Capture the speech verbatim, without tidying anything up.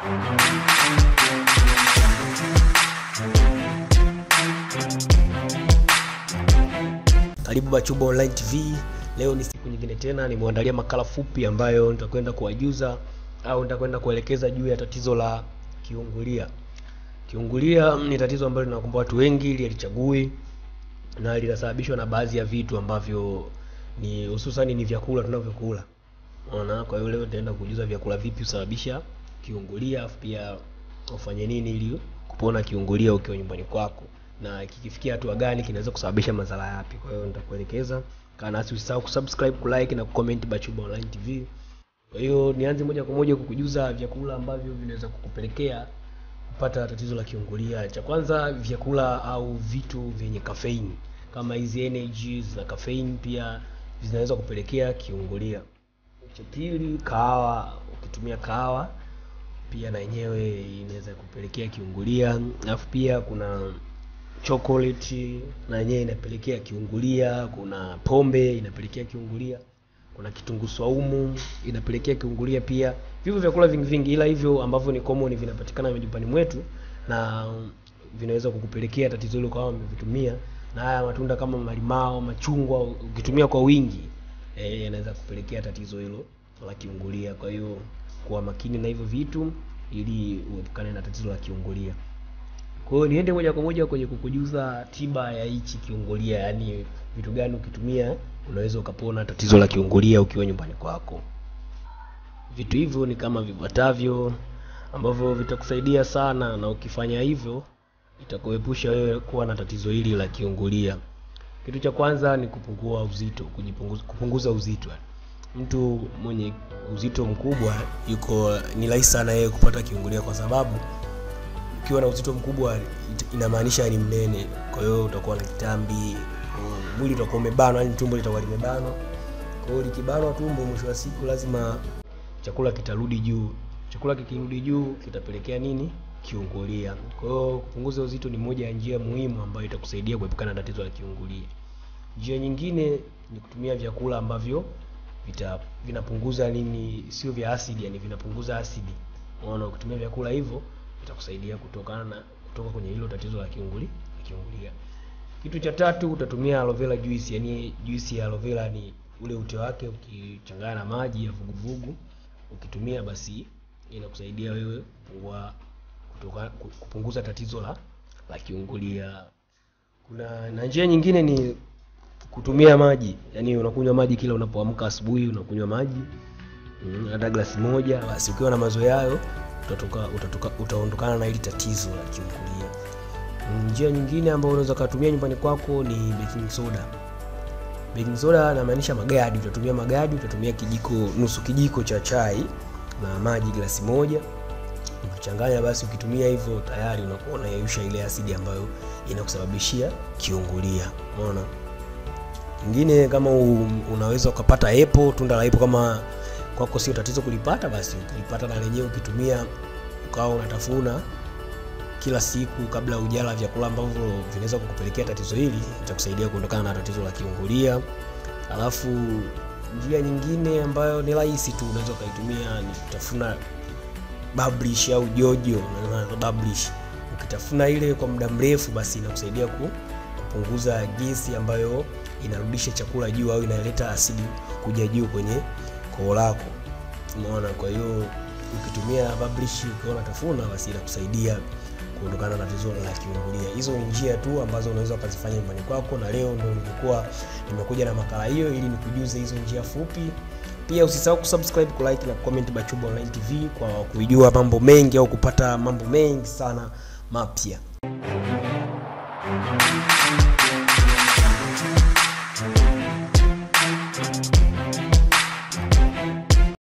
Karibu Bachuba Online T V. Leo ni siku nyingine tena, nimeandalia makala fupi ambayo nitakwenda kuwajuza au nitakwenda kuelekeza juu ya tatizo la kiungulia. Kiungulia ni tatizo ambalo linakumba watu wengi, lichagui na linasababishwa na baadhi ya vitu ambavyo ni hususan ni vyakula tunavyokula. Unaona, kwa hiyo leo nitaenda kujuza vyakula vipi husababisha kiungulia, afu pia ufanye nini ili kupona kiungulia ukiwa nyumbani kwako, na kikifikia hatua gani kinaweza kusababisha madhara yapi. Kwa hiyo nitakuelekeza. Kana nasi usisahau kusubscribe, kulike na kucomment Bachuba Online T V. Kwa hiyo nianze moja kwa moja kukujuza vyakula ambavyo vinaweza kukupelekea kupata tatizo la kiungulia. Cha kwanza, vyakula au vitu vyenye caffeine kama hizi energies na caffeine pia zinaweza kupelekea kiungulia. Cha pili, kahawa. Ukitumia kahawa pia na yenyewe inaweza kupelekea kiungulia. Alafu pia kuna chocolate na yenyewe inapelekea kiungulia, kuna pombe inapelekea kiungulia, kuna kitunguu saumu inapelekea kiungulia pia. Hivyo vyakula vingi vingi, ila hivyo ambavyo ni common vinapatikana majumbani mwetu na vinaweza kukupelekea tatizo hilo kama umevitumia. Na haya matunda kama malimao, machungwa ukitumia kwa wingi eh, yanaweza kupelekea tatizo hilo la kiungulia. Kwa hiyo kuwa makini na hivyo vitu ili uepukane na tatizo la kiungulia. Kwa hiyo niende moja kwa moja kwenye kukujuza tiba ya hichi kiungulia, yani vitu gani ukitumia unaweza ukapona tatizo la kiungulia ukiwa nyumbani kwako. Vitu hivyo ni kama vifuatavyo ambavyo vitakusaidia sana, na ukifanya hivyo itakuepusha wewe kuwa na tatizo hili la kiungulia. Kitu cha kwanza ni kupungua uzito, kujipunguza kupunguza uzito. Mtu mwenye uzito mkubwa yuko ni rahisi sana yeye kupata kiungulia, kwa sababu ukiwa na uzito mkubwa inamaanisha ni mnene. Kwa hiyo utakuwa na kitambi, mwili utakuwa umebanwa, yani tumbo litakuwa limebanwa. Kwa hiyo likibanwa tumbo, mwisho wa siku lazima chakula kitarudi juu. Chakula kikirudi juu kitapelekea nini? Kiungulia. Kwa hiyo kupunguza uzito ni moja ya njia muhimu ambayo itakusaidia kuepukana na tatizo la kiungulia. Njia nyingine ni kutumia vyakula ambavyo vita vinapunguza nini, sio vya asidi, yani vinapunguza asidi. Unaona, ukitumia vyakula hivyo itakusaidia kutokana na kutoka kwenye hilo tatizo la kiungulia, kiungulia. Kitu cha tatu, utatumia aloe vera juice, yani juice ya aloe vera ni ule ute wake ukichanganya na maji ya vuguvugu, ukitumia basi inakusaidia wewe kupungua kutoka kupunguza tatizo la la kiungulia. Kuna na njia nyingine ni kutumia maji, yani unakunywa maji kila unapoamka asubuhi, unakunywa maji hata mm, glasi moja. Basi ukiwa na mazoea hayo utatoka utatoka utaondokana na hili tatizo la kiungulia. Njia nyingine ambayo unaweza kutumia nyumbani kwako ni baking soda. Baking soda inamaanisha magadi. Utatumia magadi, utatumia kijiko, nusu kijiko cha chai na maji glasi moja. Ukichanganya basi, ukitumia hivyo tayari unakuwa unayeyusha ile asidi ambayo inakusababishia kiungulia. Unaona? Nyingine, kama unaweza ukapata apple, tunda la apple, kama kwako sio tatizo kulipata, basi ukilipata na lenyewe ukitumia ukao unatafuna kila siku kabla hujala vyakula ambavyo vinaweza kukupelekea tatizo hili, itakusaidia kuondokana na tatizo la kiungulia. Alafu njia nyingine ambayo ni rahisi tu unaweza kuitumia ni kutafuna bablish au jojo. Na bablish ukitafuna ile kwa muda mrefu, basi inakusaidia kupunguza gesi ambayo inarudisha chakula juu au inaleta asidi kuja juu kwenye koo lako. Umeona? Kwa hiyo ukitumia bablish ukiwa unatafuna, basi inakusaidia kuondokana na tatizo la kiungulia. Hizo ni njia tu ambazo unaweza kuzifanya nyumbani kwako, na leo ndio nilikuwa nimekuja na makala hiyo ili nikujuze hizo njia fupi. Pia usisahau kusubscribe, kulike na comment Bachuba Online T V kwa kujua mambo mengi au kupata mambo mengi sana mapya.